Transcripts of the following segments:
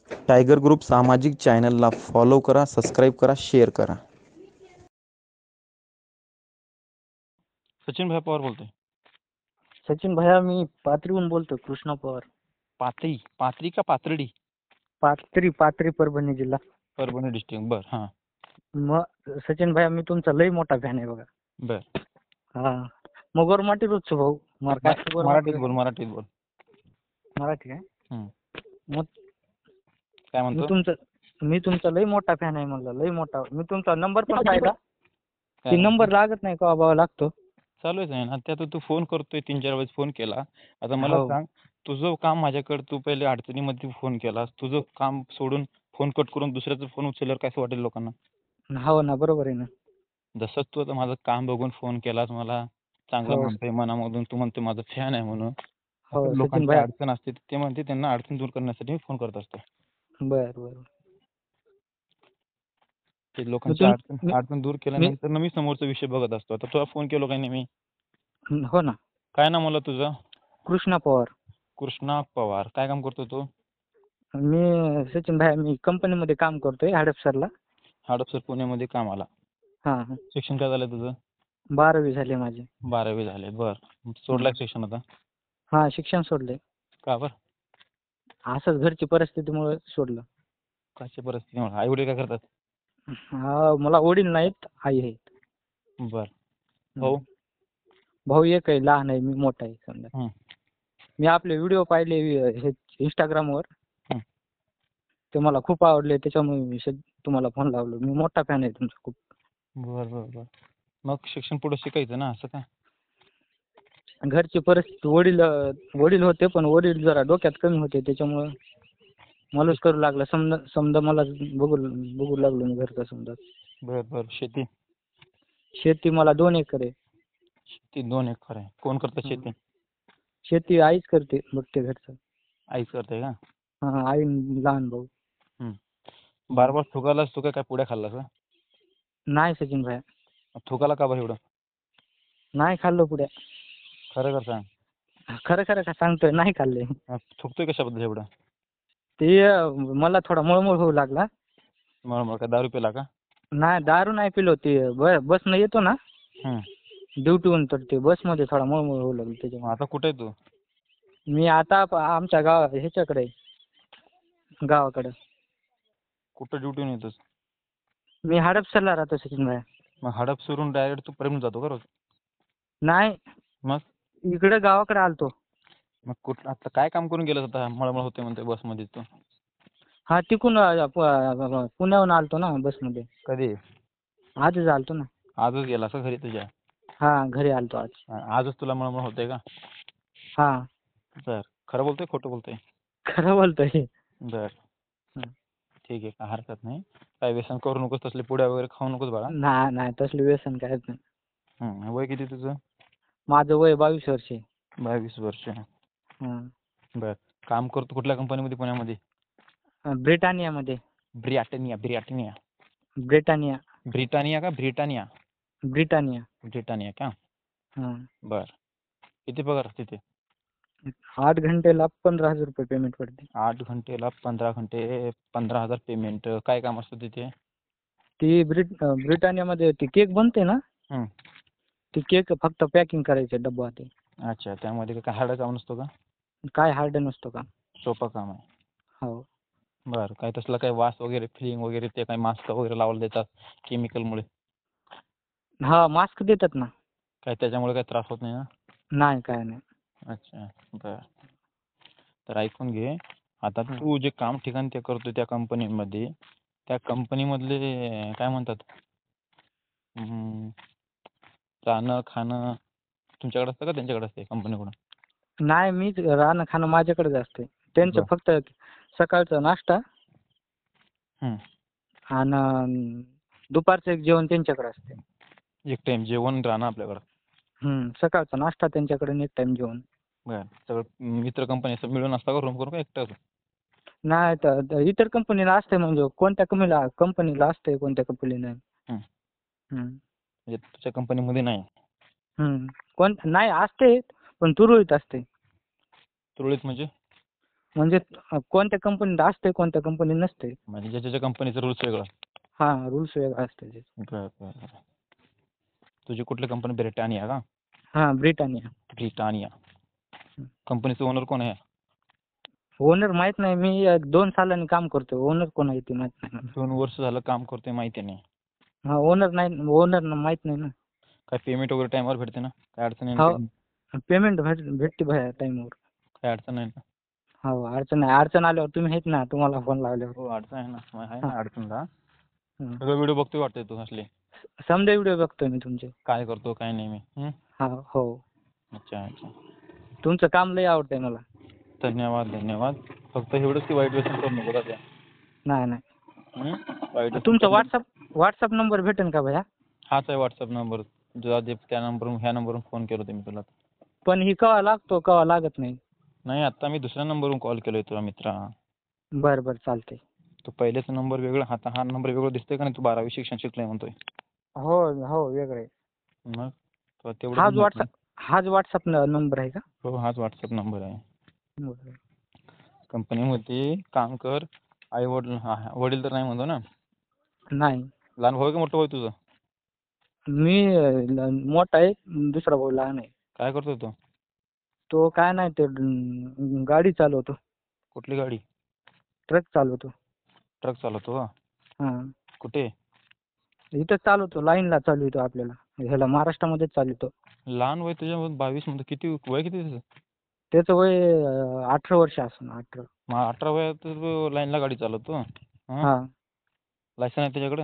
Tiger group सामाजिक चॅनलला follow करा, सबस्क्राईब करा, शेअर करा. सचिन भाई पवार बोलतोय. सचिन भैया मी पाथरीहून बोलतो. कृष्णा पवार. पाथरी का पाथर्डी? पाथरी परभणी जिल्हा. परभणी डिस्ट्रिक्ट. बर. हा. मग सचिन भैया मी तुमचा लई मोठा फॅन आहे बघा. बर. हा मग गोरमाटी रोजचो भाऊ. मराठीत बोल. मराठी काय? हम्म. मग काय मी म्हणतो? तुमचा लई मोठा फॅन आहे म्हणलं. लई मोठा. मी तुमचा नंबर पण पाहिला. काय ती नंबर लागत नाही का बाबा? लागतो. चालूच आहे ना. आता तू फोन करतोय, 3-4 वेळेस फोन केला. आता मला हो. सांग, तुझं काम माझ्याकडे, तू पहिले अडचणीमध्ये फोन केलास, तुझं काम सोडून फोन कट करून दुसऱ्याचा फोन उचलल्यावर काय वाटेल लोकांना? हो ना, बरोबर आहे ना. जसं तू आता माझं काम बघून फोन केलास, मला चांगलं हो. म्हणतोय मनामधून, तू म्हणतो माझं फॅन आहे म्हणून. हो असं सचिन लोकांची भैया. अडचण असते, ते म्हणते त्यांना अडचण दूर करण्यासाठी मी फोन करत असतो. बर. ते लोकांची अडचण दूर केल्यानंतर मी समोरचा विषय बघत असतो. आता तुला फोन केलो काय नाही मी? हो ना. काय नाव म्हणलं तुझं? कृष्णा पवार. कृष्णा पवार. काय काम करतो तू? मी सचिन भैया मी कंपनीमध्ये काम करतोय हडपसरला. हडपसर पुण्यामध्ये कामाला. हा. शिक्षण काय झालं तुझं? 12वी झाली माझी. 12वी झाले. बर. सोडलाय शिक्षण आता? हा, शिक्षण सोडलंय. का बर? असंच घरची परिस्थितीमुळे सोडलं. कशी परिस्थिती? आई वडील काय करतात? हा, मला वडील नाहीत, आई आहेत. बर. भाऊ? भाऊ एक आहे, लहान आहे, मी मोठा आहे समजा. मी आपले व्हिडिओ पाहिले हे इंस्टाग्रामवर. ते मला खूप आवडले, त्याच्यामुळे मी तुम्हाला फोन लावलो. मी मोठा फॅन आहे तुमचा खूप. बर. मग शिक्षण पुढे शिकायचं ना, असं काय? घरची परिस्थिती, वडील होते पण वडील जरा डोक्यात कमी होते, त्याच्यामुळे मलाच करू लागला. समजा मला बघू लागलो मी घरचा समजा. बर. शेती मला 2 एकर आहे. शेती 2 एकर आहे. कोण करतं शेती? शेती आईच करते, बघते घरचं. आईच करते का? हा, आई लहान भाऊ. बार थुकालास तू, काय पुढे खाल्लास का? नाही सचिन भाई. थुकाला का बरं एवढं? नाही खाल्लो पुढे. खरं सांग. खरं का सांगतोय, नाही खाल्ले. थुकतोय कशाबद्दल एवढं? ते मला थोडा मळमळ होऊ लागला. मग काय दारू पिला का? नाही, दारू नाही पिलो. ते बसनं येतो ना ड्युटीहून, तर ते बसमध्ये थोडा मळमळ होऊ लागली त्याच्यामुळे. आता कुठे आहे तू? मी आता आमच्या ह्याच्याकडे, गावाकडे. कुठं ड्युटीहून येतोस? मी हडपसरला राहतो सचिन भाई. मग हडपसरून डायरेक्ट तू परभणीत जातो का रोज? नाही, मग इकडे गावाकडे आलतो. मग आता काय काम करून गेलास? आता मळमळ होते म्हणते बसमध्ये तू. हा, तिकून पुण्याहून आलतो ना बसमध्ये. कधी? आजच आलतो ना. आजच गेलास का घरी तुझ्या? हा, घरी आलतो आज. आजच तुला मळमळ होते का? हा. बर. खरं बोलतोय खोटं बोलतोय? खरं बोलतोय. बर. ठीक आहे, काय हरकत नाही. काय व्यसन करू नकोस, तसले पुड्या वगैरे खाऊ नकोस बाळा. नाही, तसलं व्यसन काहीच नाही. वय किती तुझं? माझं वय 22 वर्ष आहे. 22 वर्ष. बर. काम करतो कुठल्या कंपनीमध्ये पुण्यामध्ये? ब्रिटानियामध्ये. ब्रिटानिया का ब्रिटानिया? ब्रिटानिया का? बर. किती पगार तिथे? 8 घंटेला 15,000 रुपये पेमेंट पडते. 8 घंटेला 15 घंटे 15,000 पेमेंट. काय काम असतं तिथे? ती ब्रिटानियामध्ये ती केक बनते ना, ती केक फक्त पॅकिंग करायचे डब्बा ते. अच्छा, त्यामध्ये काय हार्ड काम नसतो का? काय हार्ड नसतो का? सोपं काम आहे. हो. बरं. काय तसला काही वास वगैरे, फिलिंग वगैरे, ते काही मास्क वगैरे लावलं देतात केमिकलमुळे? हा, मास्क देतात ना. काय त्याच्यामुळे काही त्रास होत नाही ना? नाही, काय नाही. अच्छा. बर. तर ऐकून घे. आता तू जे काम ठिकाणी ते करतो त्या कंपनीमध्ये, त्या कंपनीमधले काय म्हणतात, राहणं खाणं तुमच्याकडे असतं का त्यांच्याकडे असते कंपनीकडून? नाही, मीच राहणं खाणं माझ्याकडेच असते. त्यांचं फक्त सकाळचा नाश्ता आणि दुपारचं एक जेवण त्यांच्याकडे असते. एक टाइम जेवण राहणं आपल्याकडं? सकाळचा नाश्ता त्यांच्याकडे आणि एक टाइम जेवण. बरं. सगळं मित्र कंपनी असं मिळून असतं का, रूम करून का एकटं? नाही, तर इतर कंपनीला असते. म्हणजे कोणत्या कंपनीला असते, कोणत्या कंपनीला नाही. म्हणजे तुझ्या कंपनीमध्ये नाही? नाही, असते पण तुरळीत असते. तुरळीत म्हणजे? म्हणजे कोणत्या कंपनीत असते कोणत्या कंपनीत नसते. म्हणजे ज्याच्या कंपनीचं रूल्स वेगळं. हा रूल्स वेगळा असते. बरं बरं बरं. तुझी कुठली कंपनी ब्रिटानिया का? हा ब्रिटानिया. ब्रिटानिया कंपनीचं ओनर कोण आहे? ओनर माहित नाही. मी 2 सालांनी काम करतो. ओनर कोण आहे ते माहित नाही मला. 2 वर्ष झालं काम करतोय माहिती नाही. हा ओनर नाही. ओनर माहित नाही ना. काय पेमेंट वगैरे टाइमवर भेटते ना? काय अडचण नाही ना? हो पेमेंट भेटते भैया टाइमवर. काय अडचण नाही ना? हो अडचण नाही. अडचण आल्यावर तुम्ही आहेत ना, तुम्हाला फोन लावल्यावर. हो अडचण आहे ना. आहे हा. ना अडचणला. हा. सगळं व्हिडिओ बघतोय वाटतंय तू असले. समजा व्हिडिओ बघतोय मी तुमचे. काय करतो काय नाही मी. हा हो. अच्छा अच्छा. तुमचं काम लय आवडतंय मला. धन्यवाद धन्यवाद. फक्त एवढंच की वाईट व्यसन करू नको त्या. नाही नाही. वाईट व्यसन तुमचा करू. व्हॉट्सअप नंबर भेटेल का भैया? हाच आहे व्हॉट्सअप नंबर. तुझा त्या नंबरवरून ह्या नंबरवरून फोन केला होता मी तुला. पण ही कवा लागतो कवा लागत नाही. नाही आता मी दुसऱ्या नंबरवरून कॉल केलोय तुला मित्रा. बरं बरं चालतंय. तो पहिलेचा नंबर वेगळा आता हा नंबर वेगळा दिसतोय का नाही? तू 12वी शिक्षण शिकलाय म्हणतोय. हो हो वेगळं आहे. मग तो तेवढं हाच व्हॉट्सअप नंबर आहे का? हो हाच व्हॉट्सअप नंबर आहे. बरं. कंपनीमध्ये काम कर. आई वडील तर नाही म्हणतो ना? नाही. लहान भाऊ का मोठं भाऊ तुझं? मी मोठा आहे. दुसरा भाऊ लहान आहे. काय करतोय तो? तो काय नाही ते गाडी चालवतो. कुठली गाडी? ट्रक चालवतो. ट्रक चालवतो का? हा. कुठे? इथं चालवतो. लाईनला चालवतो आपल्याला. ह्याला महाराष्ट्रामध्येच चालवतो. लहान वय तुझ्या 22 म्हणतो. किती वय किती त्याचं? त्याचं वय 18 वर्ष असेल. 18. मग 18 वयात लाईनला गाडी चालवतो? हा. लायसन आहे त्याच्याकडे?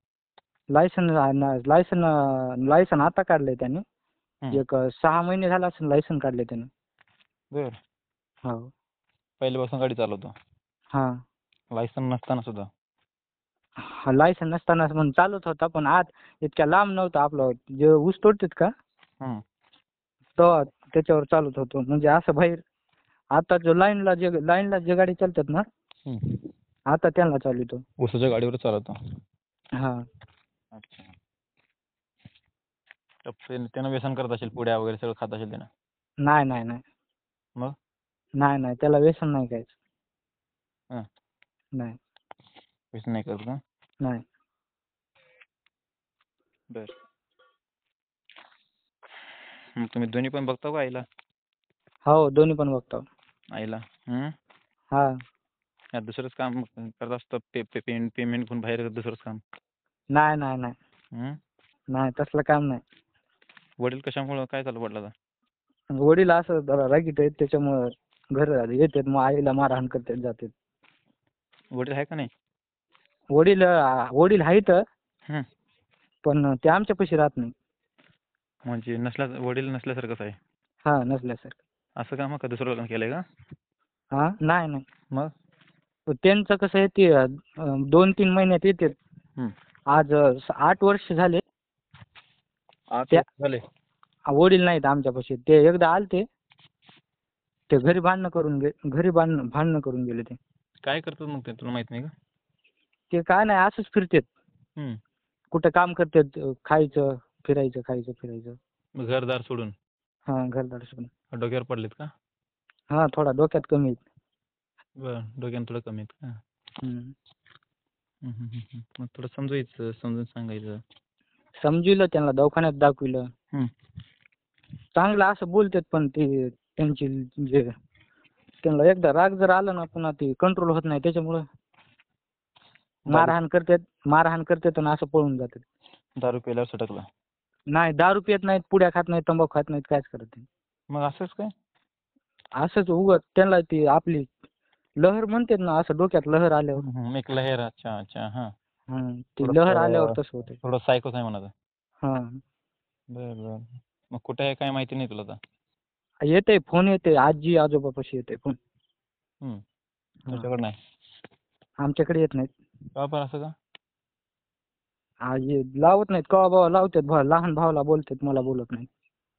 लायसन आता काढलंय त्याने. हं. एक 6 महिने झाला असेल लायसन काढले त्याने. बर. हो. पहिल्यापासून गाडी चालवतो? हा. लायसन नसताना सुद्धा? लायसन नसताना पण चालवत होता. पण आत इतक्या लांब नव्हतं आपलं जे ऊस तोडतात का हं. तेव्हा त्याच्यावर चालवत होतो. म्हणजे असं बाहेर आता जो लाईनला जे गाडी चालतात ना हं. आता त्यांना चालवतो. ऊसाच्या गाडीवर चालवतो? हा. अच्छा. त्यानं व्यसन करत असेल. पुड्या वगैरे सगळं खात असेल त्यानं? नाही नाही नाही. मग? नाही नाही त्याला व्यसन नाही काहीच. हं. नाही. व्यसन नाही करत का? नाही. बर. मग तुम्ही दोन्ही पण बघता का आईला? हो दोन्ही पण बघतो. आईला? हा. या दुसरंच काम करत असतं पेमेंट घेऊन बाहेर दुसरंच काम? नाही नाही नाही. नाही तसलं काम नाही. वडील कशामुळं काय झालं वडिलाला? वडील असं जरा रागीट आहेत त्याच्यामुळं घर येतात मग आईला मारहाण करतात जातात. वडील आहे का नाही? वडील आहेत हं. पण ते आमच्यापाशी राहत नाही. म्हणजे वडील नसल्यासारखंच आहे? हा नसल्यासारखं. असं काम का दुसरं लग्न केलंय का? हा नाही नाही. मग? त्यांचं कसं आहे ते 2-3 महिन्यात येतात. हं. आज 8 वर्ष झाले. 8 वर्ष झाले? वडील नाहीत आमच्यापाशी. ते एकदा आलते. ते घरी भांडणं करून गेले ते. काय करतात मग ते तुला माहित नाही का? ते काय नाही असंच फिरतात. हं. कुठं काम करतात. खायचं फिरायचं खायचं फिरायचं. मग घरदार सोडून? हा घरदार सोडून. डोक्यावर पडलेत का? हा थोडा डोक्यात कमी आहेत. बरं. डोक्यानं थोडं कमी आहेत का? हम्म. मग थोडं समजायचं, समजून सांगायचं. समजविलं त्यांना दवाखान्यात दाखविलं. हं. चांगलं असं बोलतात पण ते त्यांची जे त्यांना एकदा राग जर आला ना पुन्हा ते कंट्रोल होत नाही त्याच्यामुळं मारहाण करतात आणि असं पळून जातात. दारू प्यायल्यावर सटकला? नाही दारू पित नाहीत, पुड्या खात नाहीत, तंबाखू खात नाहीत, काहीच करत नाही. मग असंच काय? असंच उगाच त्यांना ती आपली लहर म्हणतात ना असं डोक्यात लहर आल्यावर. एक लहर. अच्छा अच्छा. हां. ती लहर आल्यावर तसं होतं. थोडं सायकोच आहे म्हणायचं. हां. बरं बरं. मग कुठे आहे काय माहिती नाही तुला आता? येते फोन येते आजी आजोबापाशी येते फोन. तुमच्याकडे नाही? आमच्याकडे येत नाहीत. का बरं असं का? आजी लावत नाहीत. कवा बाबा लावतात. लहान भावाला बोलतात मला बोलत नाहीत.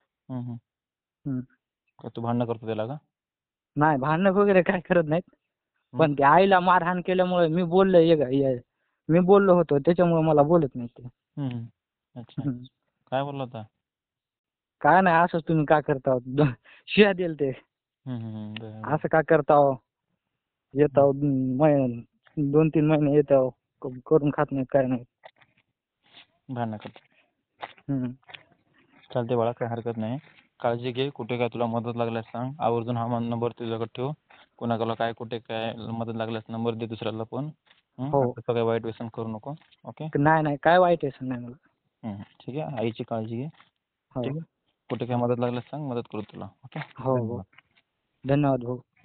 का तू भांडणं करतो त्याला का? नाही भांडणं वगैरे काय करत नाहीत. पण ते आईला मारहाण केल्यामुळे मी बोललो होतो त्याच्यामुळे मला बोलत नाही ते. अच्छा. काय बोलला होता? काय नाही असंच तुम्ही का करता शिव्या दिल ते. बरं. असं का करता येतो 2-3 महिने येतो करून खात नाही काय नाही. भांडणं करतात. हम्म. चालते बाळा, काही हरकत नाही. काळजी घे. कुठे काय तुला मदत लागल्यास सांग. आवर्जून हा नंबर तुझ्याकडे ठेव. कोणाला काय कुठे काय मदत लागल्यास नंबर दे दुसऱ्याला पण. हो. असं काही वाईट व्यसन करू नको. ओके. नाही काय वाईट आहे नाही मला. ठीक आहे. आईची काळजी घे. हो ठीक आहे. कुठे काय मदत लागल्यास सांग, मदत करू तुला. ओके. हो हो. धन्यवाद भाऊ.